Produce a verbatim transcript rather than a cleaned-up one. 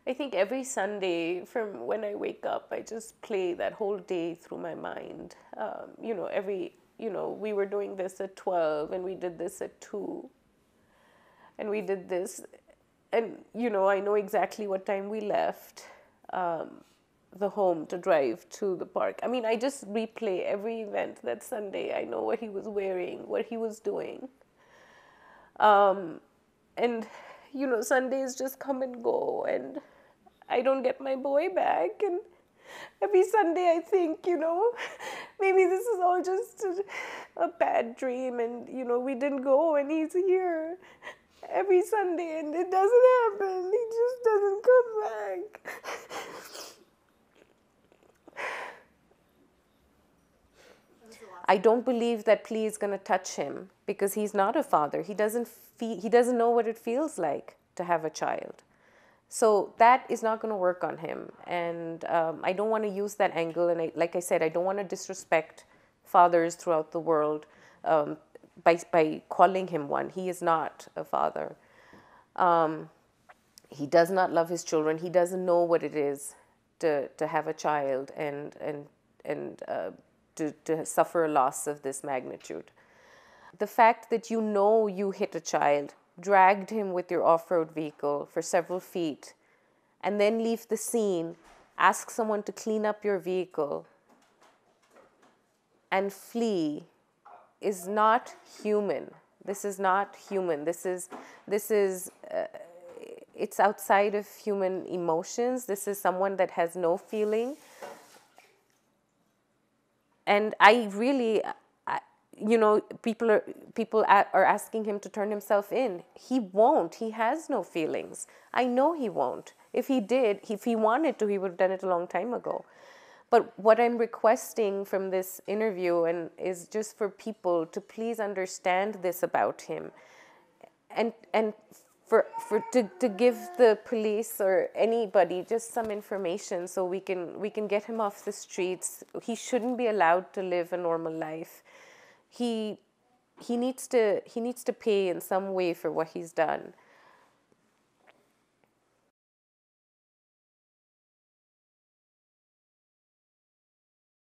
I think every Sunday from when I wake up, I just play that whole day through my mind. Um, you know, every, you know, we were doing this at twelve and we did this at two and we did this. And, you know, I know exactly what time we left um, the home to drive to the park. I mean, I just replay every event that Sunday. I know what he was wearing, what he was doing. Um, and, you know, Sundays just come and go and I don't get my boy back. And every Sunday I think, you know, maybe this is all just a, a bad dream and, you know, we didn't go and he's here every Sunday and it doesn't happen. He just doesn't come back. I don't believe that plea is going to touch him because he's not a father. He doesn't feel, he doesn't know what it feels like to have a child. So that is not going to work on him. And um, I don't want to use that angle. And I, like I said, I don't want to disrespect fathers throughout the world um, by, by calling him one. He is not a father. Um, he does not love his children. He doesn't know what it is to, to have a child and, and, and uh, to, to suffer a loss of this magnitude. The fact that you know you hit a child, dragged him with your off-road vehicle for several feet, and then leave the scene, ask someone to clean up your vehicle, and flee is not human. This is not human. This is, this is, uh, it's outside of human emotions. This is someone that has no feeling. And I really, I, you know, people are people are asking him to turn himself in. He won't. He has no feelings. I know he won't. If he did, if he wanted to, he would have done it a long time ago. But what I'm requesting from this interview and is just for people to please understand this about him, and and for for to, to give the police or anybody just some information so we can we can get him off the streets. He shouldn't be allowed to live a normal life. He he needs to he needs to pay in some way for what he's done.